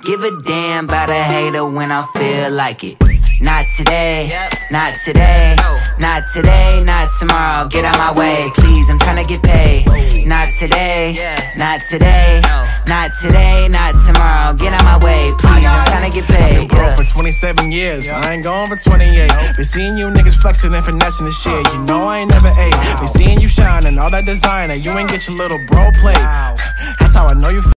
Give a damn about a hater when I feel like it. Not today, not today, not today, not tomorrow. Get out my way, please, I'm tryna get paid. Not today, not today, not today, not tomorrow. Get out my way, please, I'm tryna get paid. I've been broke for 27 years, I ain't going for 28. Been seeing you niggas flexing and finessing the shit. You know I ain't never ate. Been seeing you shining, all that designer. You ain't get your little bro plate. That's how I know you